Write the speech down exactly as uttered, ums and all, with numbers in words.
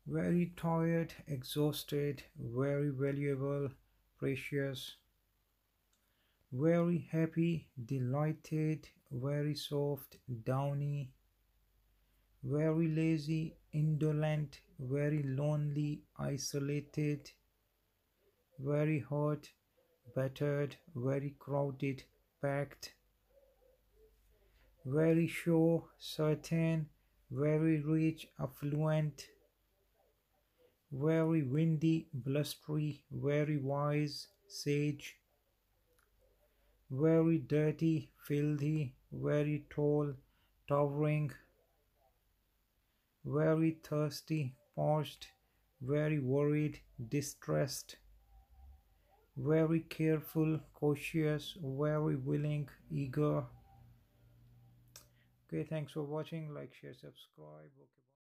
Very tired, exhausted, very valuable, precious, very happy, delighted, very soft, downy, very lazy, indolent, very lonely, isolated, very hot, battered, very crowded, packed, very sure, certain, very rich, affluent, very windy, blustery, very wise, sage, very dirty, filthy, very tall, towering, very thirsty, parched, very worried, distressed, very careful, cautious, very willing, eager. Okay, thanks for watching. Like, share, subscribe. Okay.